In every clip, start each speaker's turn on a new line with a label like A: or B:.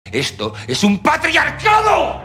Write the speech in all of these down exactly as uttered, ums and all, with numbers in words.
A: Esto es un patriarcado.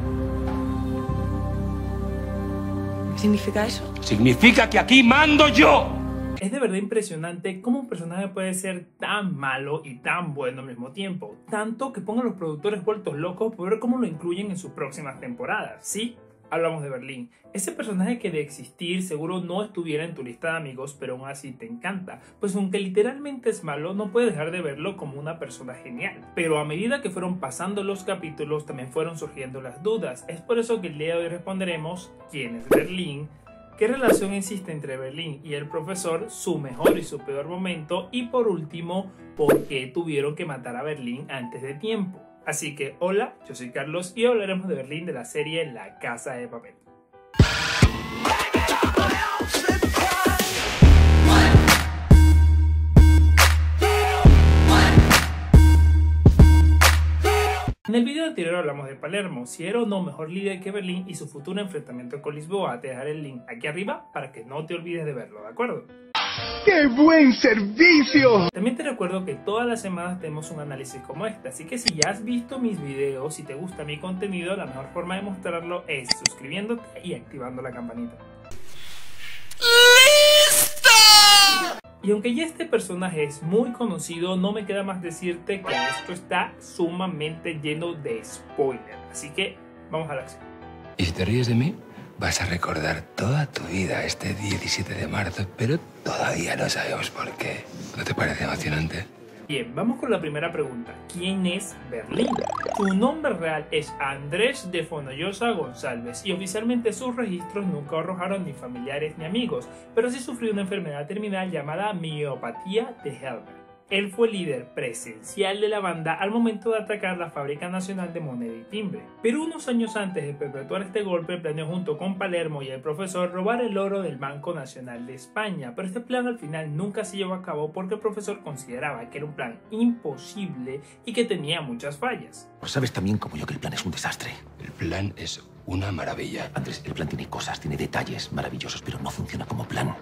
B: ¿Qué significa eso?
A: Significa que aquí mando yo.
C: Es de verdad impresionante cómo un personaje puede ser tan malo y tan bueno al mismo tiempo. Tanto que pongan a los productores vueltos locos por ver cómo lo incluyen en sus próximas temporadas. Sí, hablamos de Berlín. Ese personaje que de existir seguro no estuviera en tu lista de amigos, pero aún así te encanta. Pues aunque literalmente es malo, no puedes dejar de verlo como una persona genial. Pero a medida que fueron pasando los capítulos, también fueron surgiendo las dudas. Es por eso que el día de hoy responderemos quién es Berlín, qué relación existe entre Berlín y el profesor, su mejor y su peor momento, y por último, por qué tuvieron que matar a Berlín antes de tiempo. Así que hola, yo soy Carlos y hablaremos de Berlín de la serie La Casa de Papel. En el video anterior hablamos de Palermo, si era o no mejor líder que Berlín y su futuro enfrentamiento con Lisboa. Te dejaré el link aquí arriba para que no te olvides de verlo, ¿de acuerdo?
D: ¡Qué buen servicio!
C: También te recuerdo que todas las semanas tenemos un análisis como este, así que si ya has visto mis videos, si te gusta mi contenido, la mejor forma de mostrarlo es suscribiéndote y activando la campanita. Y aunque ya este personaje es muy conocido, no me queda más decirte que esto está sumamente lleno de spoilers. Así que vamos a la acción.
A: Y si te ríes de mí, vas a recordar toda tu vida este diecisiete de marzo, pero todavía no sabemos por qué. ¿No te parece emocionante?
C: Bien, vamos con la primera pregunta. ¿Quién es Berlín? Su nombre real es Andrés de Fonollosa González y oficialmente sus registros nunca arrojaron ni familiares ni amigos, pero sí sufrió una enfermedad terminal llamada miopatía de Helmer. Él fue líder presencial de la banda al momento de atacar la Fábrica Nacional de Moneda y Timbre. Pero unos años antes de perpetuar este golpe, planeó junto con Palermo y el profesor robar el oro del Banco Nacional de España. Pero este plan al final nunca se llevó a cabo porque el profesor consideraba que era un plan imposible y que tenía muchas fallas.
E: Pues sabes también como yo que el plan es un desastre.
A: El plan es una maravilla.
E: Andrés, el plan tiene cosas, tiene detalles maravillosos, pero no funciona como plan.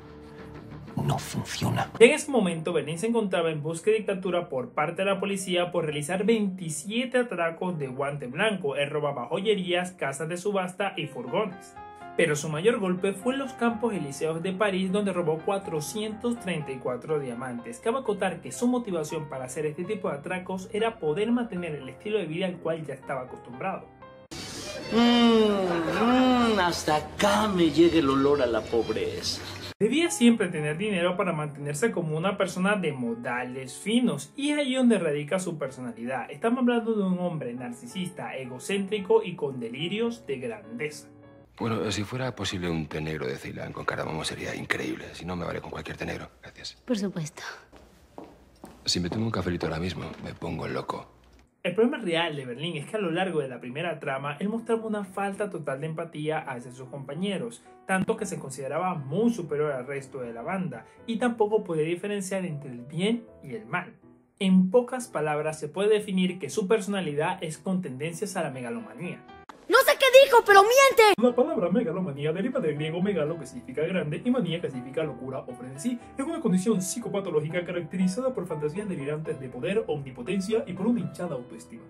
E: No funciona.
C: En ese momento, Berlín se encontraba en búsqueda de dictadura por parte de la policía por realizar veintisiete atracos de guante blanco. Él robaba joyerías, casas de subasta y furgones. Pero su mayor golpe fue en los Campos Elíseos de París, donde robó cuatrocientos treinta y cuatro diamantes. Cabe acotar que su motivación para hacer este tipo de atracos era poder mantener el estilo de vida al cual ya estaba acostumbrado.
F: Mmm, mmm, hasta acá me llega el olor a la pobreza.
C: Debía siempre tener dinero para mantenerse como una persona de modales finos, y es ahí donde radica su personalidad. Estamos hablando de un hombre narcisista, egocéntrico y con delirios de grandeza.
A: Bueno, si fuera posible un té negro de Ceilán con cardamomo sería increíble. Si no, me vale con cualquier té negro. Gracias.
G: Por supuesto.
A: Si me tomo un cafelito ahora mismo, me pongo loco.
C: El problema real de Berlín es que a lo largo de la primera trama él mostraba una falta total de empatía hacia sus compañeros, tanto que se consideraba muy superior al resto de la banda y tampoco podía diferenciar entre el bien y el mal. En pocas palabras se puede definir que su personalidad es con tendencias a la megalomanía.
G: No sé qué dijo, pero miente.
C: La palabra megalomanía deriva del griego megalo, que significa grande, y manía, que significa locura o frenesí. Es una condición psicopatológica caracterizada por fantasías delirantes de poder, omnipotencia y por una hinchada autoestima.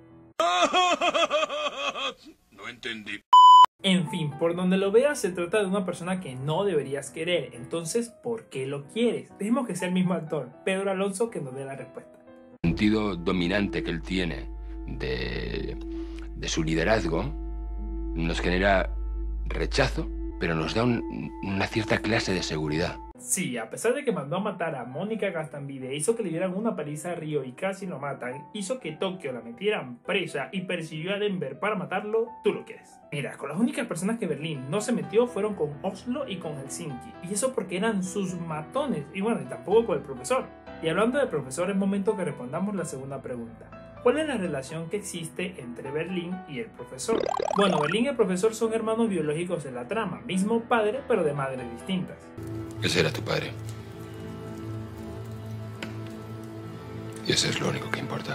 A: No entendí.
C: En fin, por donde lo veas, se trata de una persona que no deberías querer. Entonces, ¿por qué lo quieres? Dejemos que sea el mismo actor, Pedro Alonso, que nos dé la respuesta.
A: El sentido dominante que él tiene de, de su liderazgo nos genera rechazo, pero nos da un, una cierta clase de seguridad.
C: Sí, a pesar de que mandó a matar a Mónica Gastambide, hizo que le dieran una paliza a Río y casi lo matan, hizo que Tokio la metieran presa y persiguió a Denver para matarlo, tú lo quieres. Mira, con las únicas personas que Berlín no se metió fueron con Oslo y con Helsinki, y eso porque eran sus matones, y bueno, y tampoco con el profesor. Y hablando del profesor, es momento que respondamos la segunda pregunta. ¿Cuál es la relación que existe entre Berlín y el profesor? Bueno, Berlín y el profesor son hermanos biológicos de la trama, mismo padre pero de madres distintas.
A: Ese era tu padre. Y eso es lo único que importa.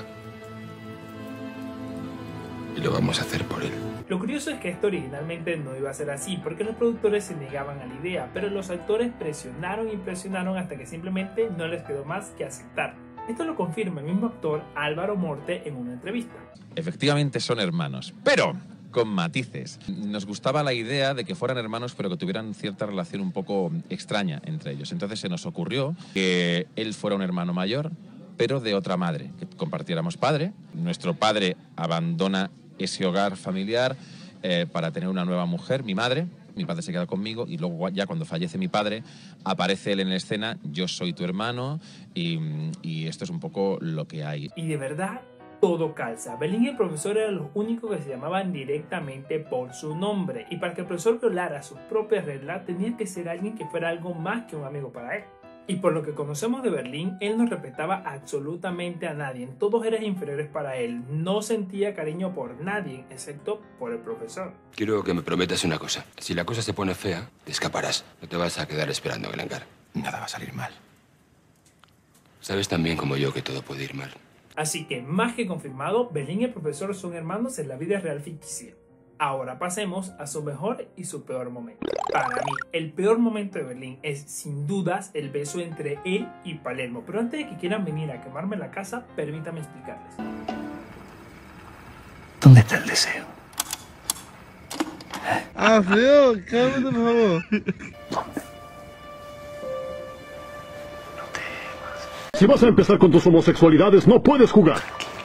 A: Y lo vamos a hacer por él.
C: Lo curioso es que esto originalmente no iba a ser así, porque los productores se negaban a la idea, pero los actores presionaron y presionaron hasta que simplemente no les quedó más que aceptar. Esto lo confirma el mismo actor Álvaro Morte en una entrevista.
H: Efectivamente son hermanos, pero con matices. Nos gustaba la idea de que fueran hermanos, pero que tuvieran cierta relación un poco extraña entre ellos. Entonces se nos ocurrió que él fuera un hermano mayor, pero de otra madre, que compartiéramos padre. Nuestro padre abandona ese hogar familiar eh, para tener una nueva mujer, mi madre. Mi padre se queda conmigo y luego ya cuando fallece mi padre aparece él en la escena, yo soy tu hermano y, y esto es un poco lo que hay.
C: Y de verdad, todo calza. Berlín y el profesor eran los únicos que se llamaban directamente por su nombre, y para que el profesor violara sus propias reglas tenía que ser alguien que fuera algo más que un amigo para él. Y por lo que conocemos de Berlín, él no respetaba absolutamente a nadie, todos eran inferiores para él, no sentía cariño por nadie, excepto por el profesor.
A: Quiero que me prometas una cosa, si la cosa se pone fea, te escaparás, no te vas a quedar esperando en el hangar.
E: Nada va a salir mal.
A: Sabes tan bien como yo que todo puede ir mal.
C: Así que, más que confirmado, Berlín y el profesor son hermanos en la vida real ficticia. Ahora pasemos a su mejor y su peor momento. Para mí, el peor momento de Berlín es sin dudas el beso entre él y Palermo. Pero antes de que quieran venir a quemarme la casa, permítame explicarles.
E: ¿Dónde está el deseo?
D: Ah, feo, cálmate, por favor.
E: ¿Dónde?
I: Si vas a empezar con tus homosexualidades, no puedes jugar.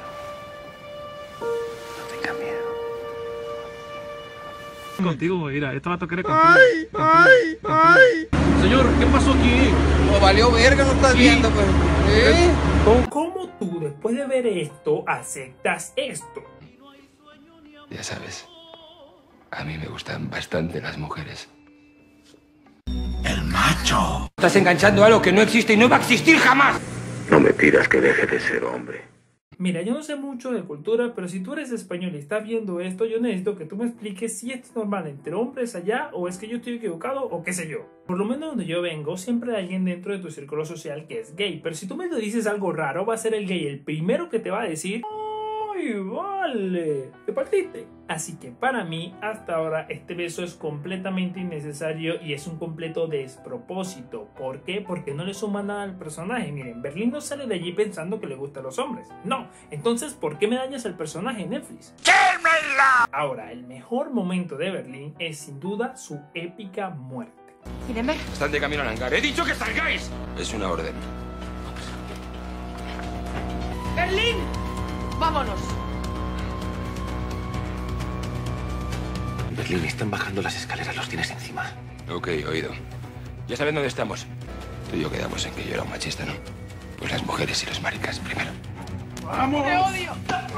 J: Contigo, mira, esto va a tocar contigo.
D: ¡Ay,
J: contigo,
D: ay,
J: contigo.
D: ay!
J: Señor, ¿qué pasó aquí?
K: No valió verga, no estás
J: Sí.
K: viendo, pues. ¿Eh?
C: ¿Cómo tú, después de ver esto, aceptas esto?
A: Ya sabes, a mí me gustan bastante las mujeres.
E: ¡El macho!
K: Estás enganchando a algo que no existe y no va a existir jamás.
E: No me pidas que deje de ser hombre.
C: Mira, yo no sé mucho de cultura, pero si tú eres español y estás viendo esto, yo necesito que tú me expliques si esto es normal entre hombres allá o es que yo estoy equivocado o qué sé yo. Por lo menos donde yo vengo, siempre hay alguien dentro de tu círculo social que es gay, pero si tú me dices algo raro, va a ser el gay el primero que te va a decir: ¡ay, vale! Te partiste. Así que para mí, hasta ahora, este beso es completamente innecesario y es un completo despropósito. ¿Por qué? Porque no le suma nada al personaje. Miren, Berlín no sale de allí pensando que le gustan los hombres. No. Entonces, ¿por qué me dañas al personaje en Netflix? ¡Quémela! Ahora, el mejor momento de Berlín es sin duda su épica muerte.
B: Hindenburg.
A: Están de camino al hangar. ¡He dicho que salgáis! Es una orden.
B: ¡Berlín! ¡Vámonos!
E: Berlín, están bajando las escaleras, los tienes encima.
A: Ok, oído. Ya saben dónde estamos. Tú y yo quedamos en que yo era un machista, ¿no? Pues las mujeres y los maricas primero.
B: ¡Vamos! ¡Te odio!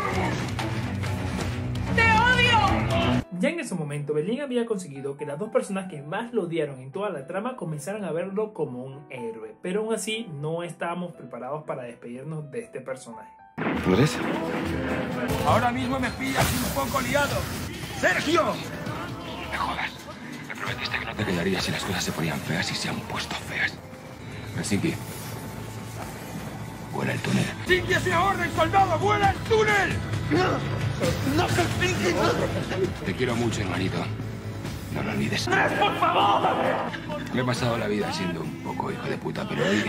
B: ¡Te odio!
C: Ya en ese momento, Berlín había conseguido que las dos personas que más lo odiaron en toda la trama comenzaran a verlo como un héroe. Pero aún así, no estábamos preparados para despedirnos de este personaje.
E: ¿Tú eres?
K: Ahora mismo me pillas un poco liado. ¡Sergio!
A: Me jodas. Me prometiste que no te quedarías si las cosas se ponían feas y se han puesto feas. Así que... vuela el túnel.
K: ¡Sigue esa orden, soldado! ¡Vuela el túnel! ¡No se finge!
A: Te quiero mucho, hermanito. No lo olvides.
K: ¡Por favor!
A: Me he pasado la vida siendo un poco hijo de puta, pero hoy...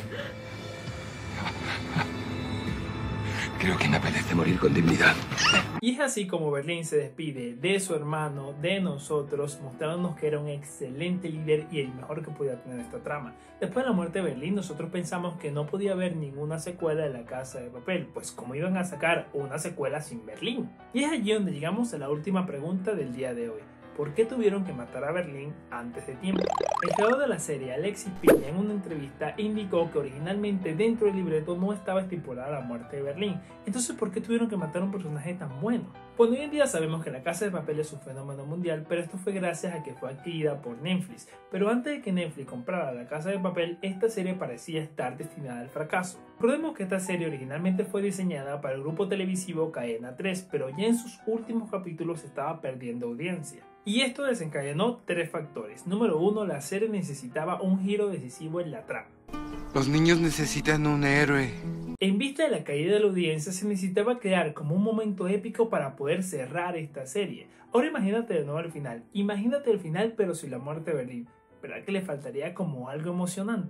A: creo que me apetece morir con dignidad.
C: Y es así como Berlín se despide de su hermano, de nosotros, mostrándonos que era un excelente líder y el mejor que podía tener esta trama. Después de la muerte de Berlín, nosotros pensamos que no podía haber ninguna secuela de La Casa de Papel, pues como iban a sacar una secuela sin Berlín. Y es allí donde llegamos a la última pregunta del día de hoy. ¿Por qué tuvieron que matar a Berlín antes de tiempo? El creador de la serie, Alexis Piña, en una entrevista indicó que originalmente dentro del libreto no estaba estipulada la muerte de Berlín. Entonces, ¿por qué tuvieron que matar a un personaje tan bueno? Pues hoy en día sabemos que La Casa de Papel es un fenómeno mundial, pero esto fue gracias a que fue adquirida por Netflix. Pero antes de que Netflix comprara La Casa de Papel, esta serie parecía estar destinada al fracaso. Recordemos que esta serie originalmente fue diseñada para el grupo televisivo Cadena tres, pero ya en sus últimos capítulos estaba perdiendo audiencia. Y esto desencadenó tres factores. Número uno, la serie necesitaba un giro decisivo en la trama.
K: Los niños necesitan un héroe.
C: En vista de la caída de la audiencia, se necesitaba crear como un momento épico para poder cerrar esta serie. Ahora imagínate de nuevo el final. Imagínate el final pero sin la muerte de Berlín. ¿Verdad que le faltaría como algo emocionante?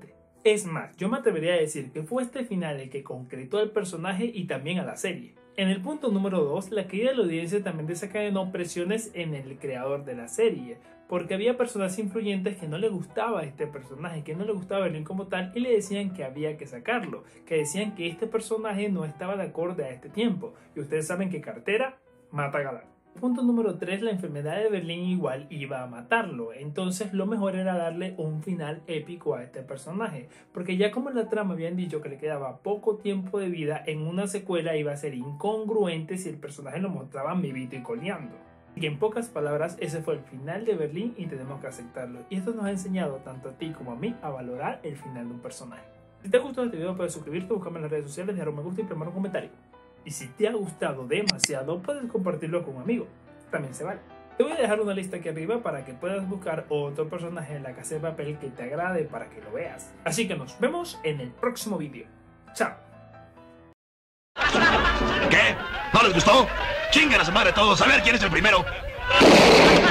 C: Es más, yo me atrevería a decir que fue este final el que concretó al personaje y también a la serie. En el punto número dos, la caída de la audiencia también desencadenó presiones en el creador de la serie, porque había personas influyentes que no le gustaba este personaje, que no le gustaba Berlín como tal y le decían que había que sacarlo, que decían que este personaje no estaba de acorde a este tiempo. Y ustedes saben que cartera mata galán. Punto número tres, la enfermedad de Berlín igual iba a matarlo, entonces lo mejor era darle un final épico a este personaje, porque ya como en la trama habían dicho que le quedaba poco tiempo de vida, en una secuela iba a ser incongruente si el personaje lo mostraban vivito y coleando. Y en pocas palabras, ese fue el final de Berlín y tenemos que aceptarlo, y esto nos ha enseñado tanto a ti como a mí a valorar el final de un personaje. Si te ha gustado este video puedes suscribirte, buscarme en las redes sociales, dejar un me gusta y primero un comentario. Y si te ha gustado demasiado, puedes compartirlo con un amigo. También se vale. Te voy a dejar una lista aquí arriba para que puedas buscar otro personaje en La Casa de Papel que te agrade para que lo veas. Así que nos vemos en el próximo vídeo. ¡Chao!
K: ¿Qué? ¿No les gustó? ¡Chingan a su madre todos! A ver quién es el primero.